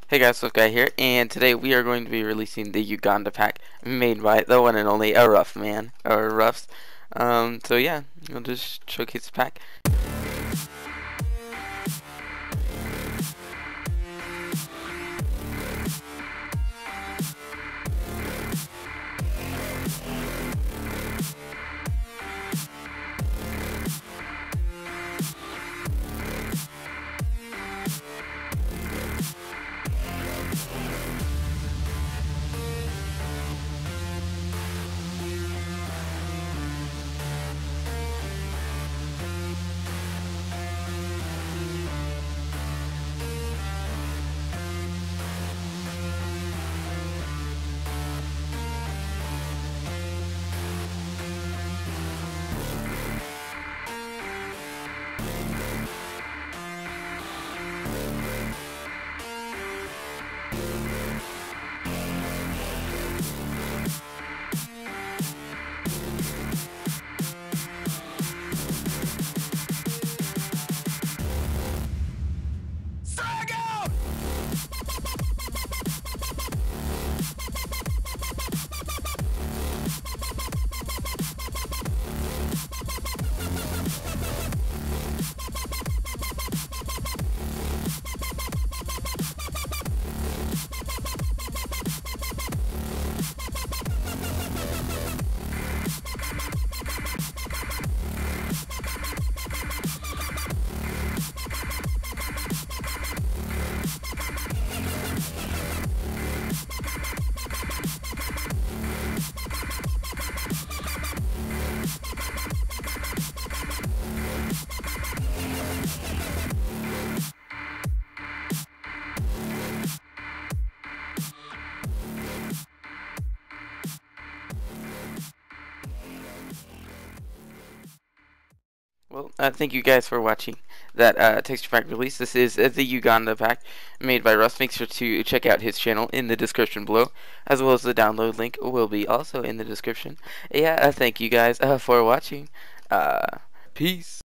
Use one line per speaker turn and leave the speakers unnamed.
Hey guys, SwiftGaia here, and today we are going to be releasing the Uganda pack made by the one and only a Rough Man, or Ruffs. So yeah, I'll just showcase the pack. Well, thank you guys for watching that texture pack release. This is the Uganda pack made by Russ. Make sure to check out his channel in the description below, as well as the download link will be also in the description. Yeah, thank you guys for watching. Peace.